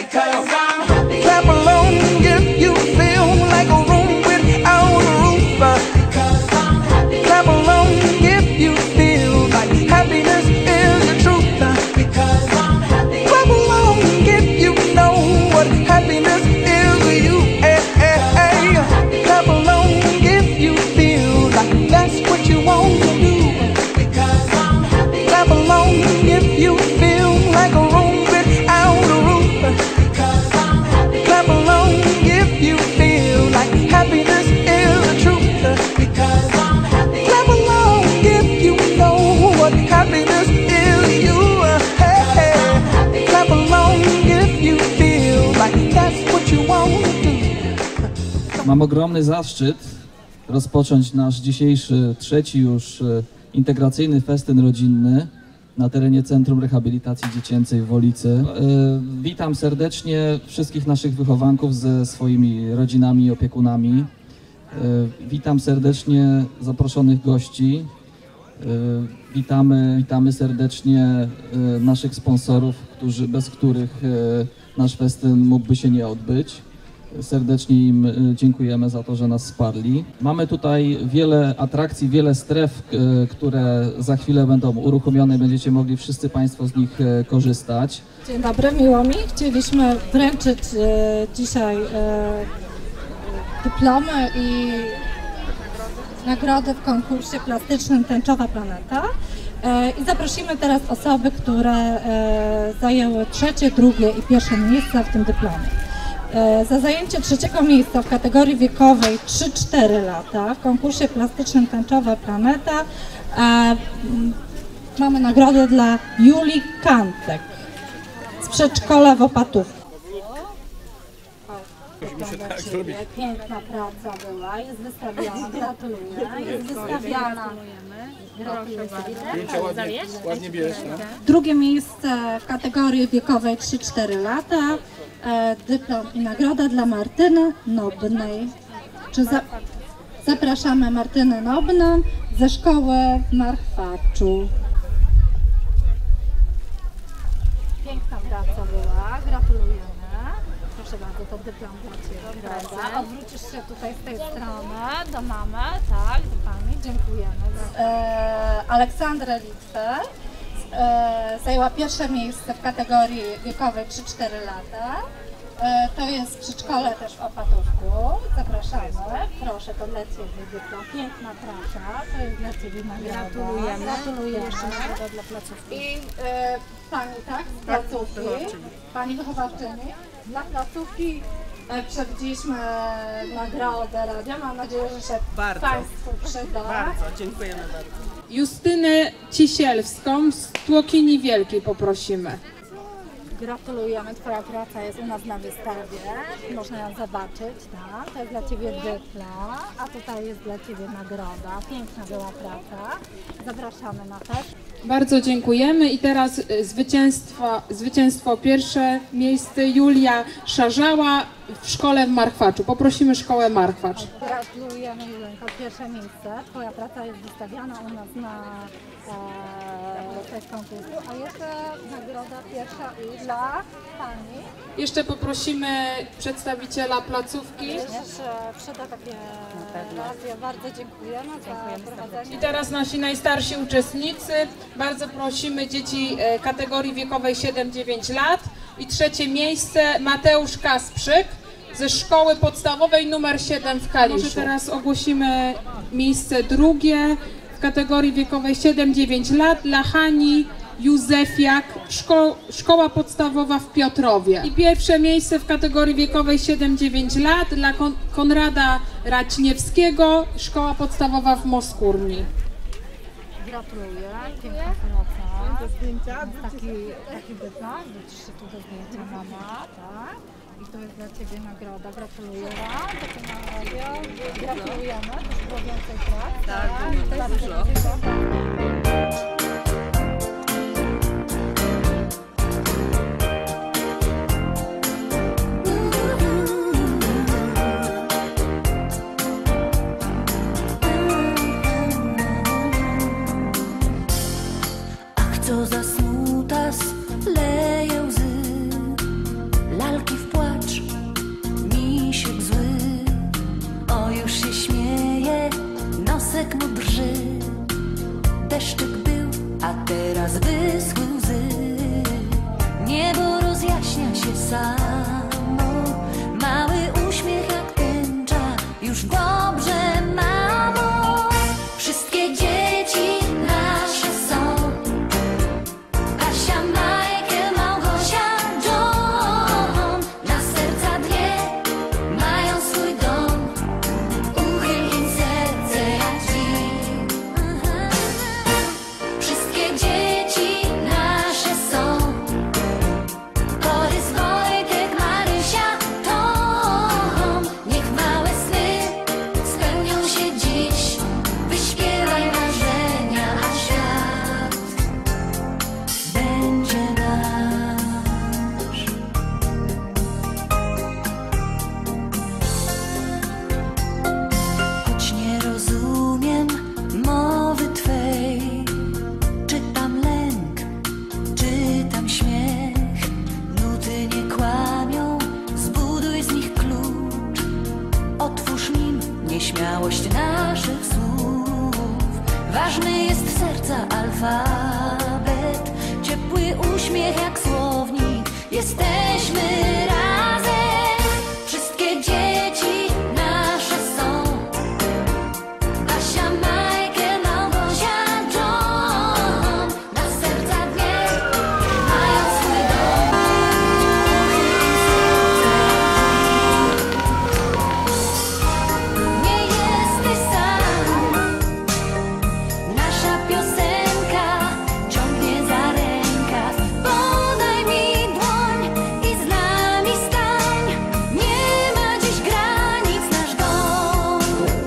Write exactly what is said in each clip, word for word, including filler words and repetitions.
Because I'm happy. Clap along if you feel like a room without a roof. Because I'm happy. Clap along if you feel like happiness is the truth. Because I'm happy. Clap along if you know what happiness is to you. Hey, hey, hey. Clap along if you feel like that's what you want to do. Because I'm happy. Clap along if you feel like a room without a roof. Because I'm happy. Clap along if you feel like happiness is the truth. Because I'm happy. Clap along if you know what happiness is to you. Hey, hey. Clap along if you feel like that's what you want to do. Mam ogromny zaszczyt rozpocząć nasz dzisiejszy, trzeci już integracyjny festyn rodzinny na terenie Centrum Rehabilitacji Dziecięcej w Wolicy. Witam serdecznie wszystkich naszych wychowanków ze swoimi rodzinami i opiekunami. Witam serdecznie zaproszonych gości. Witamy, witamy serdecznie naszych sponsorów, którzy, bez których nasz festyn mógłby się nie odbyć. Serdecznie im dziękujemy za to, że nas wsparli. Mamy tutaj wiele atrakcji, wiele stref, które za chwilę będą uruchomione. Będziecie mogli wszyscy Państwo z nich korzystać. Dzień dobry, miło mi. Chcieliśmy wręczyć e, dzisiaj e, dyplomy i nagrody w konkursie plastycznym Tęczowa Planeta. E, I zaprosimy teraz osoby, które e, zajęły trzecie, drugie i pierwsze miejsca w tym dyplomie. Za zajęcie trzeciego miejsca w kategorii wiekowej trzy cztery lata w konkursie plastycznym Tęczowa Planeta e, mamy nagrodę dla Julii Kantek z przedszkola w Opatówku. Piękna praca była, jest wystawiona, gratuluję, jest wystawiana. Ładnie bierz, no. Drugie miejsce w kategorii wiekowej trzy cztery lata. E, dyplom i nagroda dla Martyny Nobnej. Czy za, zapraszamy Martynę Nobną ze szkoły w Marchwaczu. Piękna praca była, gratulujemy. Proszę bardzo, to dyplom dla Ciebie. Prawda? Odwrócisz się tutaj z tej strony do mamy, tak, do Pani, dziękujemy. E, Aleksandrę Litwę. E, zajęła pierwsze miejsce w kategorii wiekowej trzy cztery lata. E, to jest przedszkole też w Opatówku. Zapraszamy. Proszę, to dla Ciebie dyplom. Piękna praca. To jest dla Ciebie nagroda. Gratulujemy. Gratulujemy. Jeszcze nagroda dla placówki. I e, Pani, tak? Z placówki. Pani wychowawczyni. Dla placówki e, przewidzieliśmy nagrodę radia. Mam nadzieję, że się Bardzo. Państwu przyda. Bardzo, dziękujemy bardzo. Justynę Cisielską z Tłokini Wielkiej poprosimy. Gratulujemy, Twoja praca jest u nas na wystawie, można ją zobaczyć, tak? To jest dla Ciebie dyplom, a tutaj jest dla Ciebie nagroda. Piękna była praca. Zapraszamy na fest. Bardzo dziękujemy i teraz zwycięstwo, zwycięstwo pierwsze miejsce Julia Szarzała w szkole w Marchwaczu. Poprosimy szkołę Marchwacz. Gratulujemy, Julenko, pierwsze miejsce. Twoja praca jest wystawiana u nas na e, tej konkursu, a jeszcze nagroda pierwsza i dla Pani. Jeszcze poprosimy przedstawiciela placówki. Jeszcze przyda takie radio. Bardzo dziękujemy za prowadzenie. I teraz nasi najstarsi uczestnicy. Bardzo prosimy dzieci kategorii wiekowej siedem dziewięć lat. I trzecie miejsce Mateusz Kasprzyk ze szkoły podstawowej numer siedem w Kaliszu. Może teraz ogłosimy miejsce drugie w kategorii wiekowej siedem dziewięć lat dla Hani Józefiak, szko szkoła podstawowa w Piotrowie. I pierwsze miejsce w kategorii wiekowej siedem dziewięć lat dla Kon Konrada Raćniewskiego, szkoła podstawowa w Moskórni. Gratuluję, piękna praca. Do zdjęcia. Taki, taki dyplom, wrócisz się tu do zdjęcia mama, tak? I to jest dla Ciebie nagroda. Gratuluję Wam, to co na radio. Gratulujemy, też było więcej prac. Tak, tak? było dużo. Co za smutas leje łzy, lalka a teraz wyschły łzy. Niebo rozjaśnia się samo, mały uśmiech jak tęcza, już dobrze, mamo. Wszystkie dzieci nasze są, Kasia, Michael, Małgosia, John. Na serca dwie mają swój dom, uchyl im serce jak drzwi. Wszystkie dzieci nasze są, Borys, Wojtek, Marysia, Tom. Niech małe sny spełnią się dziś, wyśpiewaj marzenia, a świat będzie nasz. Choć nie rozumiem mowy Twej, czytam lęk, czytam śmiech. Nuty nie kłamią, zbuduj z nich klucz. Otwórz nim nieśmiałość naszych słów. Ważny jest serca alfabet, ciepły uśmiech jak słownik. Jesteśmy razem. Wszystkie dzieci nasze są, Kasia, Michael, Małgosia, John. Na serca dwie mają swój dom. Nie jesteś sam, nasza piosenka ciągnie za rękaw. Podaj mi dłoń i z nami stań. Nie ma dziś granic nasz dom.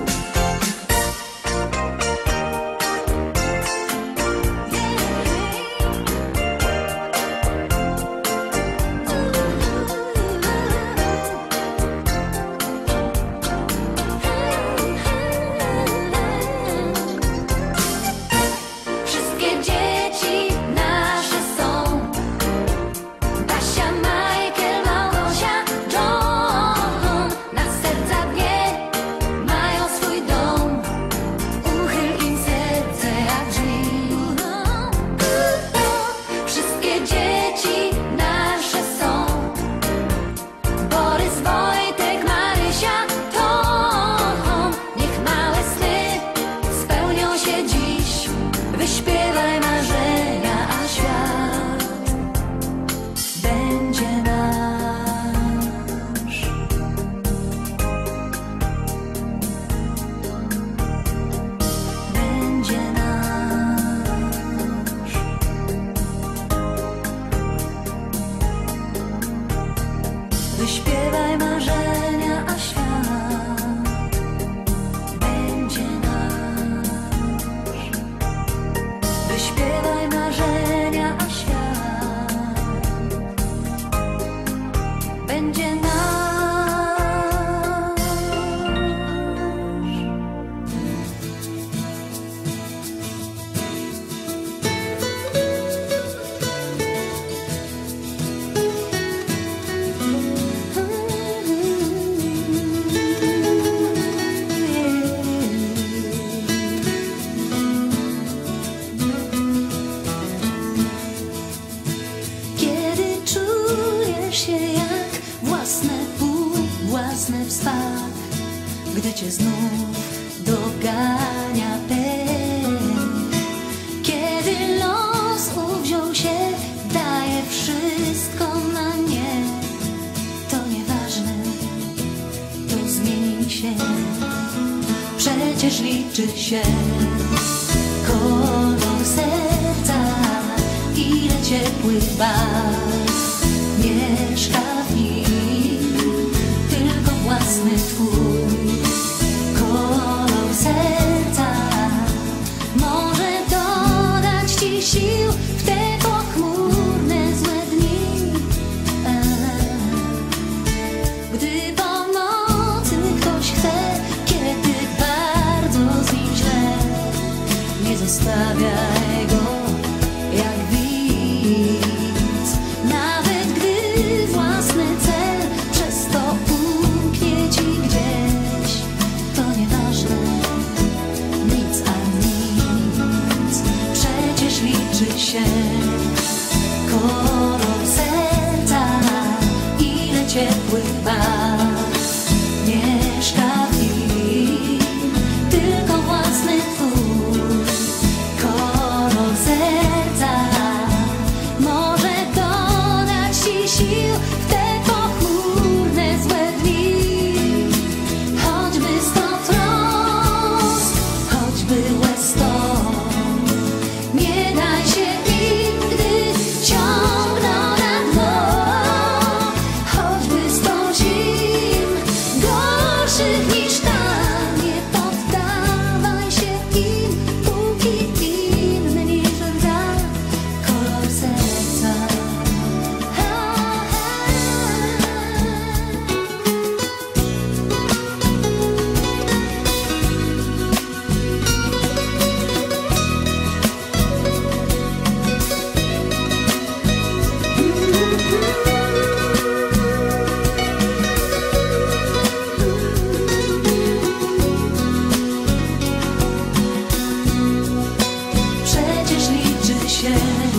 Wszystkie dzieci nasze są, Kasia, Michael, Małgosia, John. Na serca dwie mają swój dom, uchyl im serce jak drzwi. Wszystkie dzieci nasze są, Borys, Wojtek, Marysia, Tom. Niech małe sny spełnią się dziś, wyśpiewaj marzenia, a świat będzie nasz. Będzie nasz. Wyśpiewaj marzenia, a świat będzie nasz. Wyśpiewaj marzenia, a świat będzie nasz. Kiedy czujesz się jak własne pół, własny wspak, gdy cię znów dogania pęd. Kiedy los uwziął się, daje wszystko na nie. To nieważne, to zmieni się, przecież liczy się kolor serca. Ile ciepłych barw mieszka w nim, tylko własny twój kolor serca może dodać ci sił w te pochmurne złe dni. Gdy pomocy ktoś chce, kiedy bardzo z nim źle, nie zostawiaj go jak widz. Nawet gdy własny cel przez to umknie ci gdzieś, to nieważne, nic a nic, przecież liczy liczy się kolor serca, ile ciepłych barw mieszka w nim, tylko własny twój kolor serca może dodać ci sił w te pochmurne złe dni. Choćby sto trosk, choćby łez sto, nie daj się im, gdy ciągną na dno. Choćby sto zim gorszych niż ta, nie poddawaj się im, póki inny nie żąda kolor serca. Przecież liczy się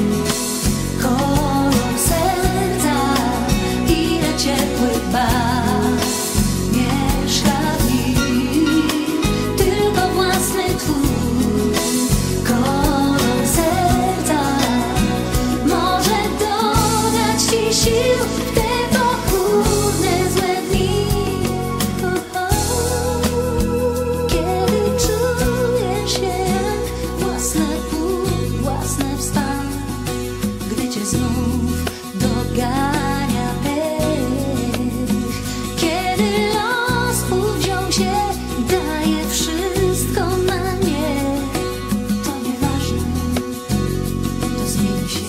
kolor serca, ile ciepłych barw mieszka w nim, tylko własny twój kolor serca może dodać ci sił w te pochmurne złe dni. Kiedy czujesz się jak własne pół, własne wstań, gdy cię znów dogania pech, kiedy los uwziął się, daje wszystko na nie, to nieważne, to zmieni się.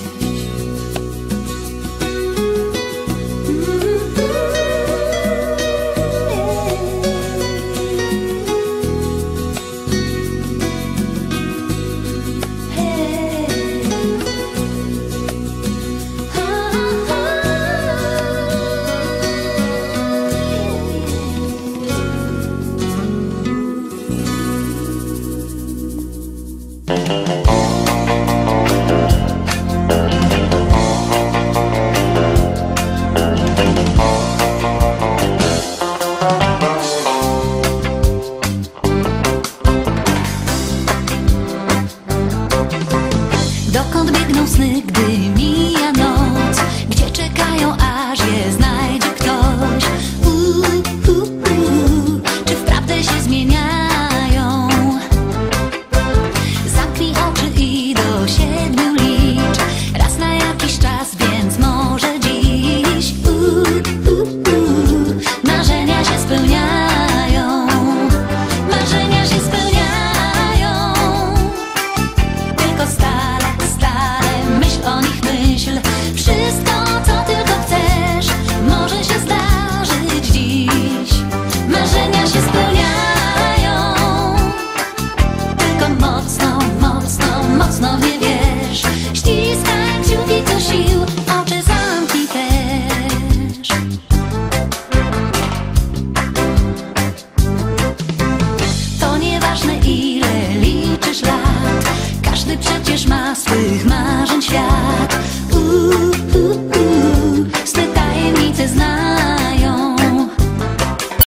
Dokąd biegną sny, gdy mija noc? Gdzie czekają, aż je znajdą?